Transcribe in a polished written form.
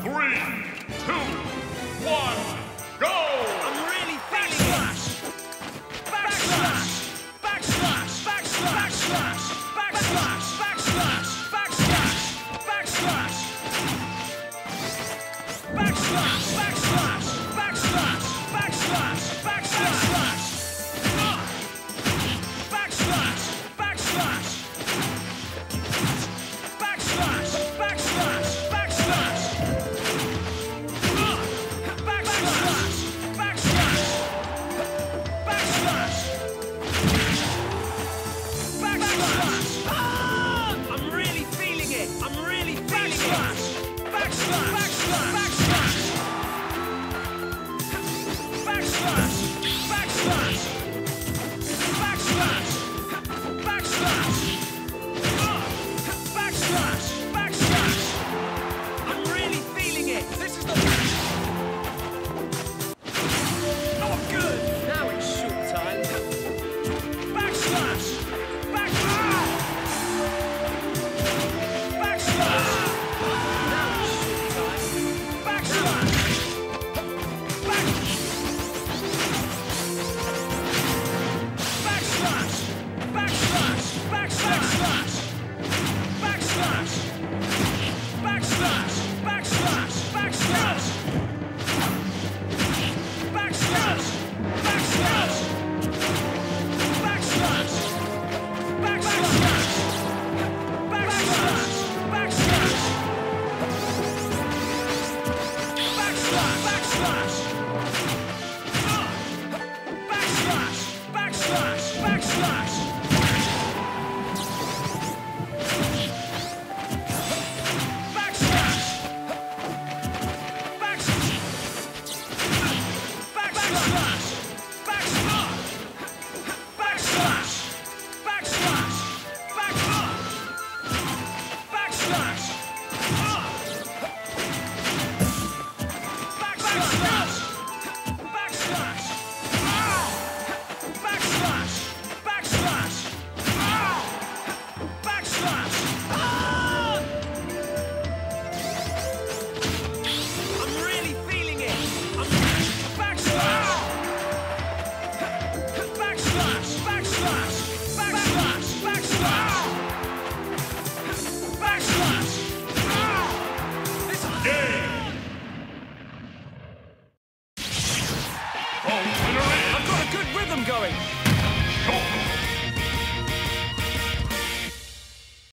3, 2, 1, go! I'm really feeling it. Backslash, backslash, backslash, backslash, backslash, backslash, backslash, backslash, backslash, backslash, backslash, backslash, backslash, backslash, backslash, backslash, backslash, backslash. I'm really feeling it. I'm really feeling it. Backslash, backslash, backslash.